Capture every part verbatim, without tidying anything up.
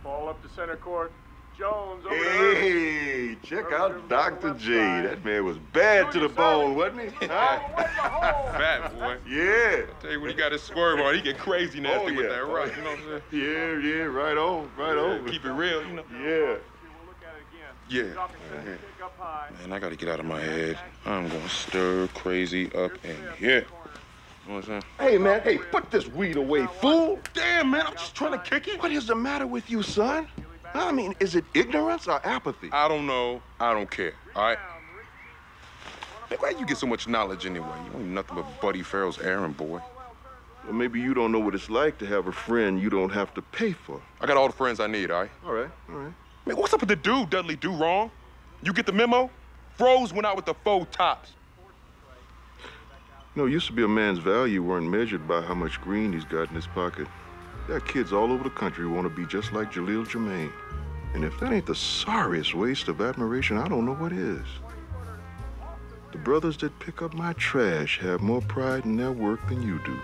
Ball up to center court. Jones over Hey, check out Doctor J. That man was bad to the bone, wasn't he? Huh? Fat boy. Yeah. I tell you, when he got his swerve on, he get crazy nasty Oh, yeah. with that right. You know what I'm saying? Yeah, yeah, right on, right Yeah, on. keep it real, you know. Yeah. Yeah. Man, I gotta get out of my head. I'm gonna stir crazy up in here. You know what I'm saying? Hey, man, hey, put this weed away, fool. Damn, man, I'm just trying to kick it. What is the matter with you, son? I mean, is it ignorance or apathy? I don't know. I don't care, all right? Hey, where you get so much knowledge anyway? You ain't nothing but Buddy Farrell's errand boy. Well, maybe you don't know what it's like to have a friend you don't have to pay for. I got all the friends I need, all right? All right, all right. Man, what's up with the dude Dudley do wrong? You get the memo? Froze went out with the faux tops. You know, it used to be a man's value weren't measured by how much green he's got in his pocket. There are kids all over the country who want to be just like Jaleel Jermaine. And if that ain't the sorriest waste of admiration, I don't know what is. The brothers that pick up my trash have more pride in their work than you do.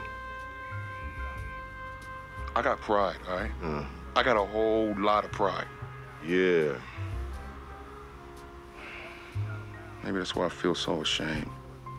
I got pride, all right? Uh, I got a whole lot of pride. yeah. Maybe that's why I feel so ashamed.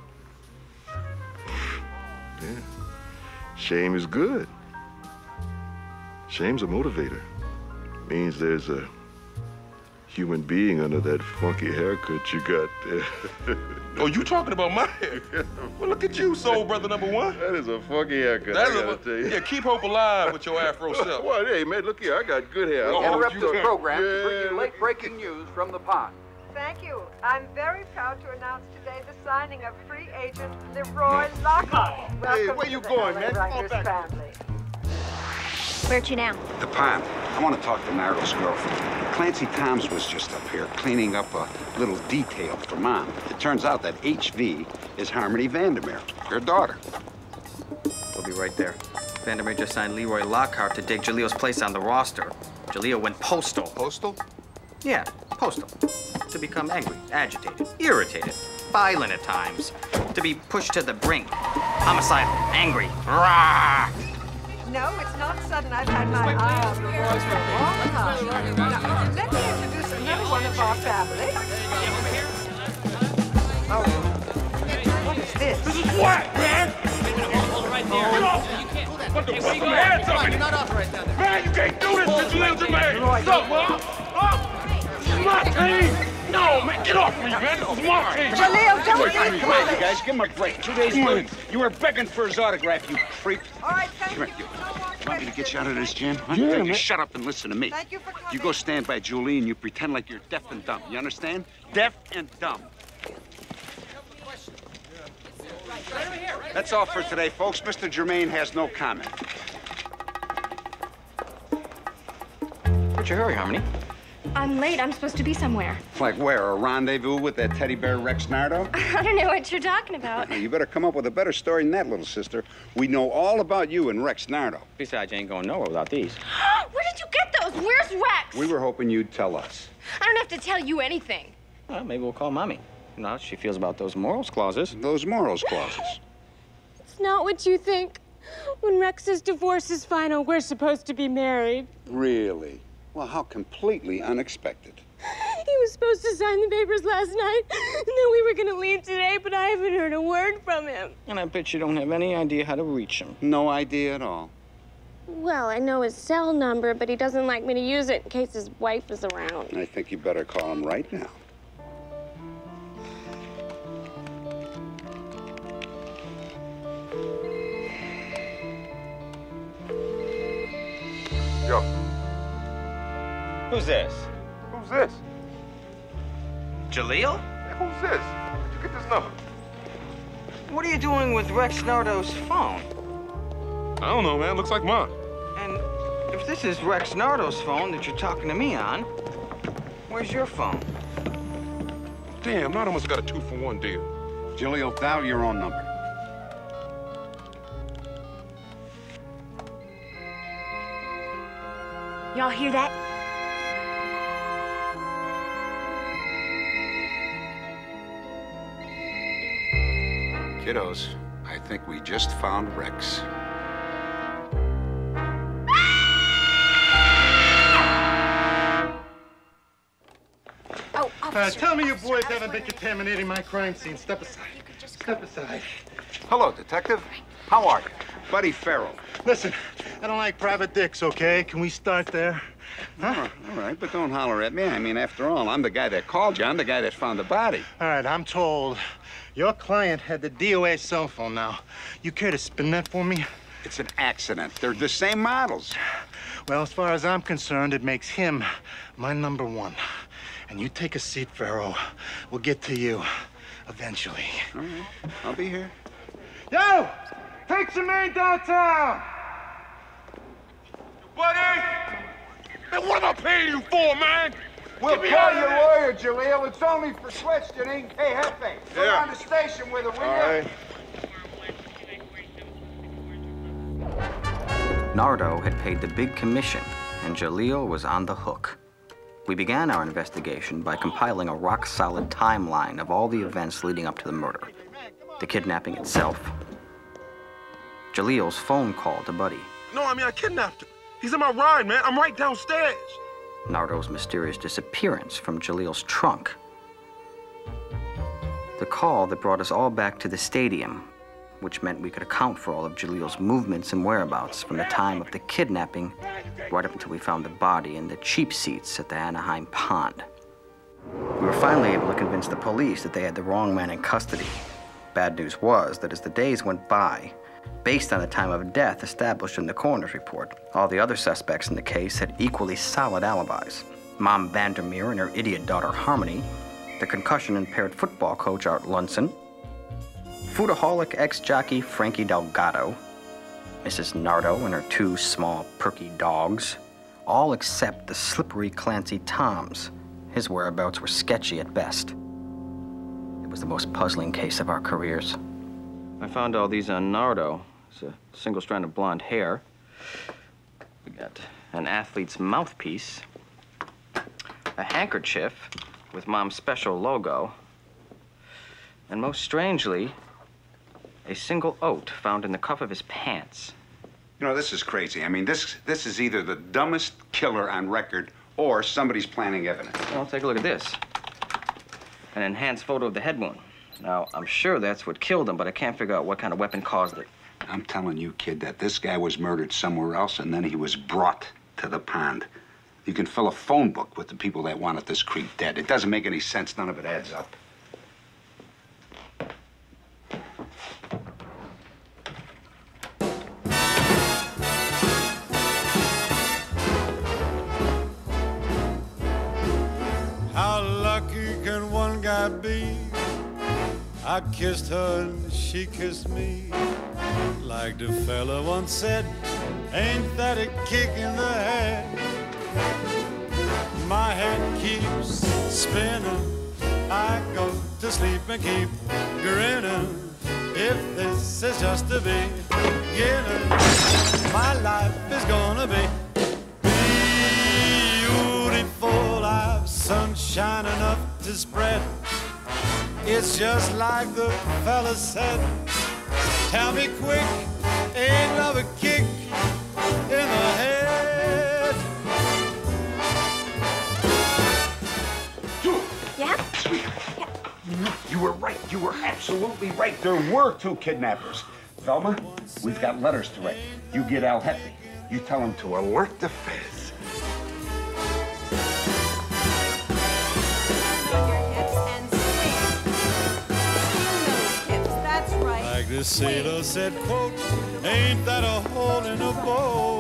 Yeah. Shame is good. Shame's a motivator. Means there's a human being under that funky haircut you got there. Oh, you talking about my hair? Well, look at you, soul brother number one. That is a funky haircut, That's I gotta a, tell you. Yeah, keep hope alive with your afro self. Well, hey, man, look here. I got good hair. Oh, Interrupt you this can. program Yeah, to bring you look- late breaking news from the pond. Thank you. I'm very proud to announce today the signing of free agent Leroy Lockhart. Welcome where you to going, the man? Come on Writers back. family. Where to now? The pond. I want to talk to Nardo's girlfriend. Clancy Toms was just up here cleaning up a little detail for Mom. It turns out that H V is Harmony Vandermeer, her daughter. We'll be right there. Vandermeer just signed Leroy Lockhart to dig Jaleel's place on the roster. Jaleel went postal. Postal? Yeah, postal. To become angry, agitated, irritated, violent at times. To be pushed to the brink. Homicidal, angry. Rah! No, it's not sudden. I've had my eye on Leroy for a long time. Now, let me introduce another one of our family. Oh, what is this? This is what, man? Get off! What the fuck? Put your hands up! You're not authorized down there. Man, you can't do this to Jaleel Jermaine! What's up, huh? Huh? This is my team! No, man, get off me, man! This is my team! Jaleel, don't be Come on, you foolish. guys, give him a break. Two days later, you were begging for his autograph, you creep. All right, thank Come you. here, you. No more Want me to get you out of this jam? Huh? Yeah, you man. shut up and listen to me. Thank you for coming. You go stand by Julie and you pretend like you're deaf and dumb. You understand? Deaf and dumb. That's all for today, folks. Mister Germain has no comment. What's your hurry, Harmony? I'm late. I'm supposed to be somewhere. Like where? A rendezvous with that teddy bear Rex Nardo? I don't know what you're talking about. Now, you better come up with a better story than that, little sister. We know all about you and Rex Nardo. Besides, you ain't going nowhere without these. Where did you get those? Where's Rex? We were hoping you'd tell us. I don't have to tell you anything. Well, maybe we'll call Mommy. You know how she feels about those morals clauses. Those morals clauses. It's not what you think. When Rex's divorce is final, we're supposed to be married. Really? Well, how completely unexpected. He was supposed to sign the papers last night, and then we were going to leave today, but I haven't heard a word from him. And I bet you don't have any idea how to reach him. No idea at all. Well, I know his cell number, but he doesn't like me to use it in case his wife is around. I think you better call him right now. Yo, Who's this? who's this? Jaleel? Hey, who's this? Where'd you get this number? What are you doing with Rex Nardo's phone? I don't know, man. Looks like mine. And if this is Rex Nardo's phone that you're talking to me on, where's your phone? Damn, Nardo must have got a two-for-one deal. Jaleel, dial your own number. Y'all hear that? Kiddos, I think we just found Rex. right, tell me you boys haven't been contaminating my crime scene. Step aside. Step aside. Hello, Detective. How are you? Buddy Faro. Listen, I don't like private dicks, okay? Can we start there? Huh? All right, all right, but don't holler at me. I mean, after all, I'm the guy that called you. I'm the guy that found the body. All right, I'm told your client had the D O A cell phone now. You care to spin that for me? It's an accident. They're the same models. Well, as far as I'm concerned, it makes him my number one. And you take a seat, Faro. We'll get to you eventually. All right, I'll be here. Yo! Take Jermaine downtown! Buddy! Man, what am I paying you for, man? We'll Get me call out of your there. lawyer, Jaleel. It's only for questioning. Hey, Hefe, go Yeah. down to the station with her, will All you? right. Nardo had paid the big commission, and Jaleel was on the hook. We began our investigation by compiling a rock-solid timeline of all the events leading up to the murder, the kidnapping itself, Jaleel's phone call to Buddy, No, I mean, I kidnapped him. He's in my ride, man. I'm right downstairs. Nardo's mysterious disappearance from Jaleel's trunk, the call that brought us all back to the stadium, which meant we could account for all of Jaleel's movements and whereabouts from the time of the kidnapping right up until we found the body in the cheap seats at the Anaheim Pond. We were finally able to convince the police that they had the wrong man in custody. Bad news was that as the days went by, based on the time of death established in the coroner's report, all the other suspects in the case had equally solid alibis. Mom Vandermeer and her idiot daughter Harmony, the concussion-impaired football coach Art Lunson, foodaholic ex-jockey Frankie Delgado, Missus Nardo and her two small, perky dogs, all except the slippery Clancy Toms. His whereabouts were sketchy at best. It was the most puzzling case of our careers. I found all these on Nardo. It's a single strand of blonde hair. We got an athlete's mouthpiece, a handkerchief with Mom's special logo, and most strangely, a single oat found in the cuff of his pants. You know, this is crazy. I mean, this this is either the dumbest killer on record or somebody's planning evidence. Well, take a look at this. An enhanced photo of the head wound. Now, I'm sure that's what killed him, but I can't figure out what kind of weapon caused it. I'm telling you, kid, that this guy was murdered somewhere else and then he was brought to the pond. You can fill a phone book with the people that wanted this creep dead. It doesn't make any sense. None of it adds up. How lucky can one guy be? I kissed her and she kissed me. Like the fella once said, ain't that a kick in the head? My head keeps spinning. I go to sleep and keep grinning. If this is just the beginning, my life is gonna be beautiful. I've sunshine enough to spread. It's just like the fella said. Tell me quick, ain't love a kick in the head? Yeah? Sweetheart, you were right. You were absolutely right. There were two kidnappers. Velma, we've got letters to write. You get Al Hefe. You tell him to alert the feds. Like the sailor said, quote, ain't that a hole in a boat?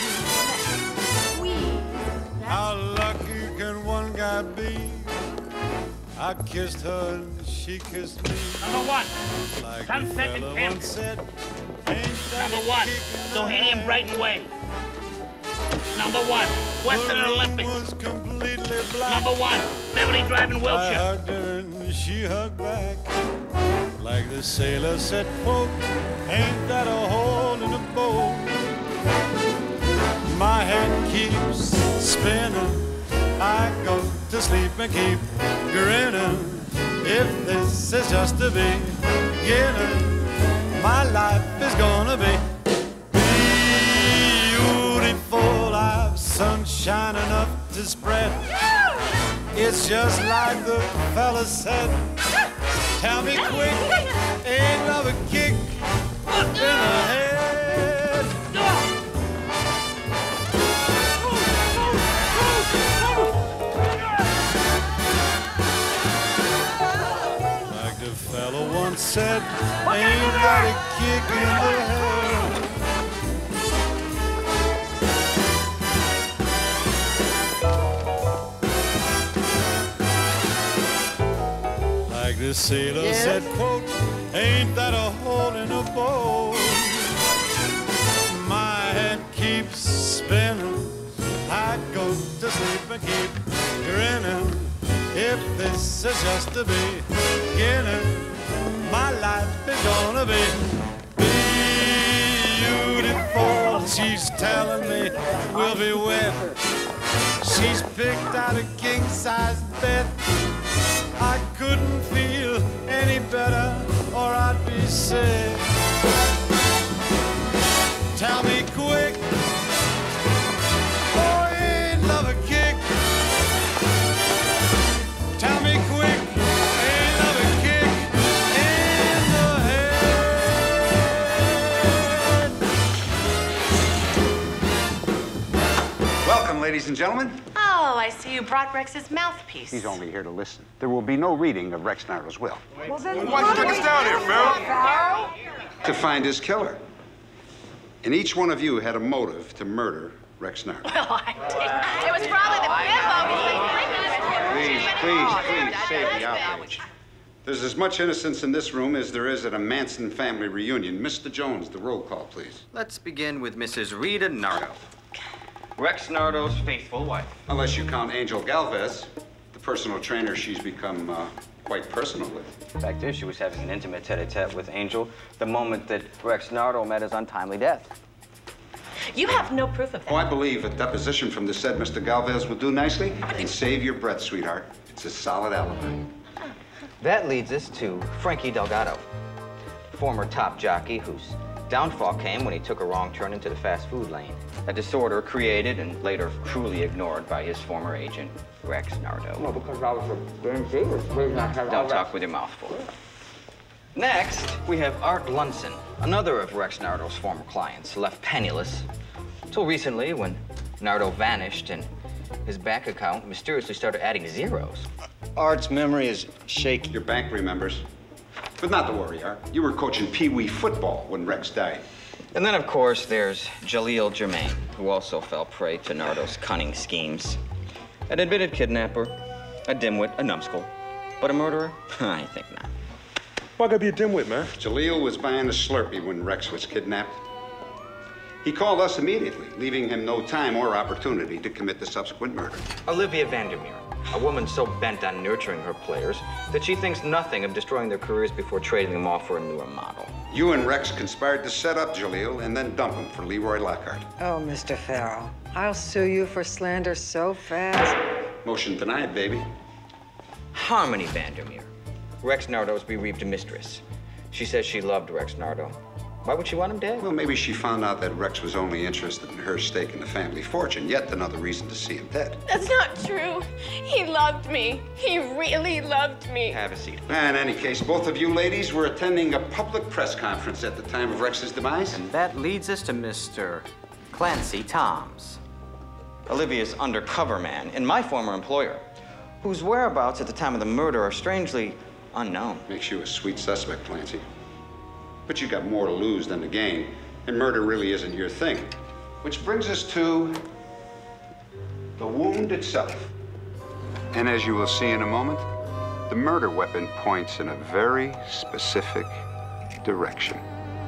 How lucky can one guy be? I kissed her and she kissed me. Number one, like Sunset the and fella Camden. once said, ain't that Number a one, kick in the Doheny and head? Brighton Way. Number one, Western The room Olympic. was completely black. Number one, Beverly Drive in I Wilshire. hugged her and she hugged back. Like the sailor said, quote, ain't that a hole in a boat? My head keeps spinning. I go to sleep and keep grinning. If this is just the beginning, my life is gonna be beautiful. I've sunshine enough to spread. It's just like the fella said. Tell me quick, ain't love a kick in the head? Like the fella once said, ain't that a kick in the head? Like the sailor yes. said, quote, ain't that a hole in a boat? My head keeps spinning. I go to sleep and keep grinning. If this is just the beginning, my life is gonna be beautiful. She's telling me we'll be wed. She's picked out a king-size bed. I couldn't feel any better, or I'd be sick. Tell me quick, oh, ain't love a kick? Tell me quick, ain't love a kick in the head? Welcome, ladies and gentlemen. Oh, I see you brought Rex's mouthpiece. He's only here to listen. There will be no reading of Rex Nardo's will. Well, then why'd you take us down here, Faro? To find his killer. And each one of you had a motive to murder Rex Nardo. Well, I didn't. It was probably the bimbo. Please, please, please, save the outrage. There's as much innocence in this room as there is at a Manson family reunion. Mister Jones, the roll call, please. Let's begin with Missus Rita Nardo, Rex Nardo's faithful wife. Unless you count Angel Galvez, the personal trainer she's become uh, quite personal with. The fact is, she was having an intimate tete-a-tete with Angel the moment that Rex Nardo met his untimely death. You have no proof of that. Oh, I believe a deposition from the said Mister Galvez will do nicely. And save your breath, sweetheart. It's a solid alibi. That leads us to Frankie Delgado, former top jockey whose downfall came when he took a wrong turn into the fast food lane. A disorder created and later cruelly ignored by his former agent, Rex Nardo. Well, because I was a damn serious reason I had Don't talk with your mouth full. Next, we have Art Lunson, another of Rex Nardo's former clients, left penniless until recently when Nardo vanished and his bank account mysteriously started adding zeros. Art's memory is shaky. Your bank remembers. But not to worry, Art. You were coaching Pee-wee football when Rex died. And then, of course, there's Jaleel Jermaine, who also fell prey to Nardo's cunning schemes. An admitted kidnapper, a dimwit, a numbskull. But a murderer? I think not. Why gotta be a dimwit, man? Jaleel was buying a Slurpee when Rex was kidnapped. He called us immediately, leaving him no time or opportunity to commit the subsequent murder. Olivia Vandermeer, a woman so bent on nurturing her players that she thinks nothing of destroying their careers before trading them off for a newer model. You and Rex conspired to set up Jaleel and then dump him for Leroy Lockhart. Oh, Mister Faro, I'll sue you for slander so fast. Motion denied, baby. Harmony Vandermeer, Rex Nardo's bereaved mistress. She says she loved Rex Nardo. Why would she want him dead? Well, maybe she found out that Rex was only interested in her stake in the family fortune. Yet another reason to see him dead. That's not true. He loved me. He really loved me. Have a seat. In any case, both of you ladies were attending a public press conference at the time of Rex's demise. And that leads us to Mister Clancy Toms, Olivia's undercover man and my former employer, whose whereabouts at the time of the murder are strangely unknown. Makes you a sweet suspect, Clancy. But you got more to lose than to gain, and murder really isn't your thing. Which brings us to the wound itself. And as you will see in a moment, the murder weapon points in a very specific direction.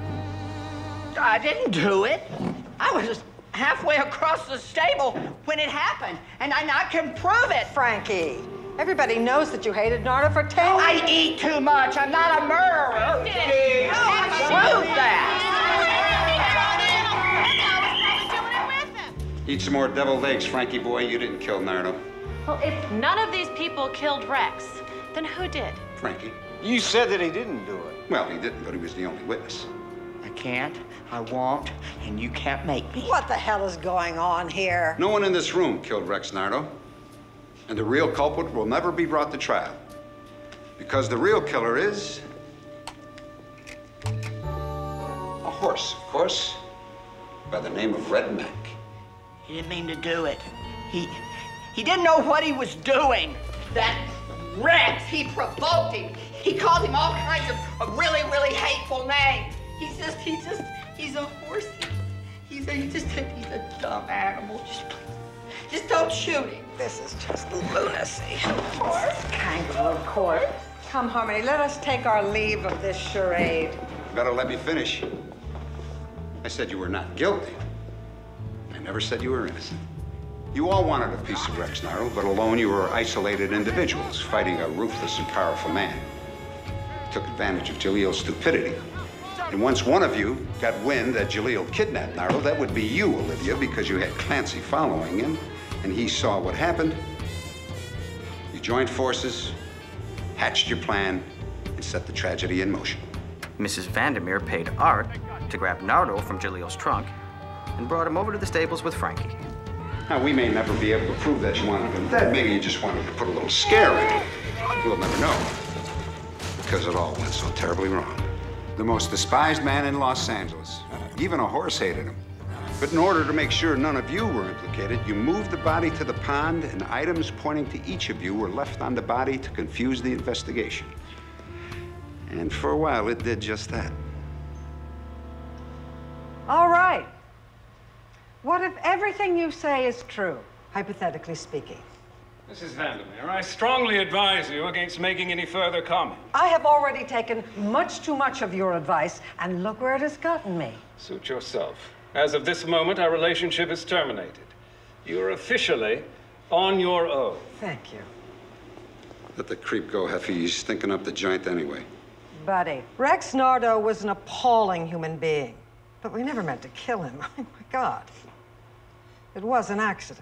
I didn't do it. I was halfway across the stable when it happened, and I, I can prove it. Frankie, everybody knows that you hated Nardo for ten years. I eat too much. I'm not a murderer. You Prove that. Eat some more deviled eggs, Frankie boy. You didn't kill Nardo. Well, if none of these people killed Rex, then who did? Frankie. You said that he didn't do it. Well, he didn't, but he was the only witness. I can't, I won't, and you can't make me. What the hell is going on here? No one in this room killed Rex Nardo. And the real culprit will never be brought to trial. Because the real killer is... a horse, of course, by the name of Red Mac. He didn't mean to do it. He, he didn't know what he was doing. That Rex, he provoked him. He called him all kinds of, of really, really hateful names. He's just, he's just, he's a horse. He's a, he's just, a, he's a dumb animal. Just, just don't shoot him. This is just lunacy. Of course. Kangaroo court. Come, Harmony, let us take our leave of this charade. You better let me finish. I said you were not guilty. I never said you were innocent. You all wanted a piece of Rex Nardo, but alone you were isolated individuals fighting a ruthless and powerful man. You took advantage of Jalil's stupidity. And once one of you got wind that Jalil kidnapped Nardo, that would be you, Olivia, because you had Clancy following him, and he saw what happened. You joined forces, hatched your plan, and set the tragedy in motion. Missus Vandermeer paid Art to grab Nardo from Jalil's trunk and brought him over to the stables with Frankie. Now, we may never be able to prove that you wanted him dead. Maybe you just wanted to put a little scare in him. We'll never know, because it all went so terribly wrong. The most despised man in Los Angeles. Even a horse hated him. But in order to make sure none of you were implicated, you moved the body to the pond, and items pointing to each of you were left on the body to confuse the investigation. And for a while, it did just that. All right. What if everything you say is true, hypothetically speaking? Missus Vandermeer, I strongly advise you against making any further comment. I have already taken much too much of your advice, and look where it has gotten me. Suit yourself. As of this moment, our relationship is terminated. You are officially on your own. Thank you. Let the creep go, Heffy. He's stinking up the joint anyway. Buddy, Rex Nardo was an appalling human being, but we never meant to kill him. Oh, my God. It was an accident.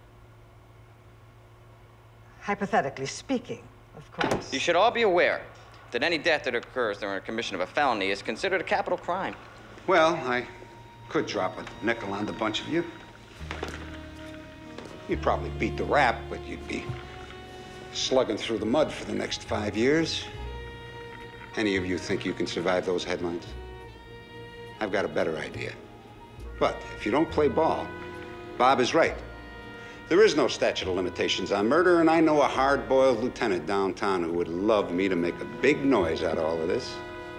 Hypothetically speaking, of course. You should all be aware that any death that occurs during a commission of a felony is considered a capital crime. Well, I could drop a nickel on the bunch of you. You'd probably beat the rap, but you'd be slugging through the mud for the next five years. Any of you think you can survive those headlines? I've got a better idea. But if you don't play ball, Bob is right. There is no statute of limitations on murder, and I know a hard-boiled lieutenant downtown who would love me to make a big noise out of all of this.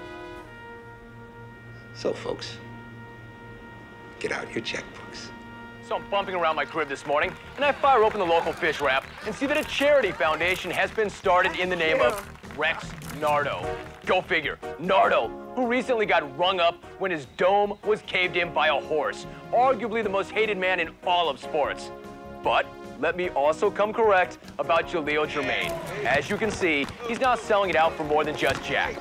So, folks, get out your checkbooks. So I'm bumping around my crib this morning, and I fire open the local fish wrap and see that a charity foundation has been started in the name of Rex Nardo. Go figure, Nardo, who recently got rung up when his dome was caved in by a horse, arguably the most hated man in all of sports. But let me also come correct about Jalil Germain. As you can see, he's now selling it out for more than just Jack.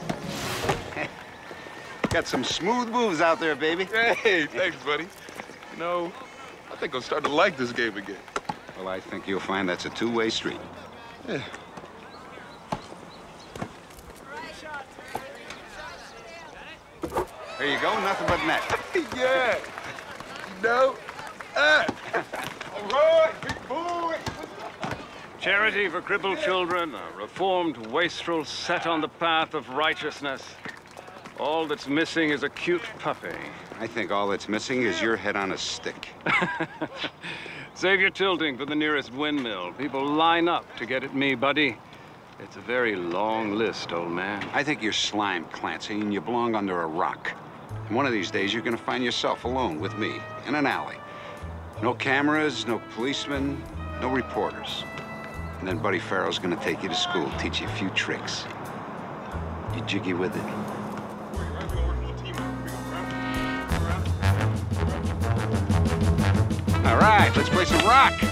Got some smooth moves out there, baby. Hey, thanks, buddy. You know, I think I'm starting to like this game again. Well, I think you'll find that's a two-way street. Yeah. There you go, nothing but net. Yeah. No. Ah. All right, big boy. Charity for crippled children, a reformed wastrel set on the path of righteousness. All that's missing is a cute puppy. I think all that's missing is your head on a stick. Save your tilting for the nearest windmill. People line up to get at me, buddy. It's a very long list, old man. I think you're slime, Clancy, and you belong under a rock. And one of these days, you're gonna find yourself alone with me in an alley. No cameras, no policemen, no reporters. And then Buddy Faro's gonna take you to school, teach you a few tricks. You jiggy with it. All right, let's play some rock.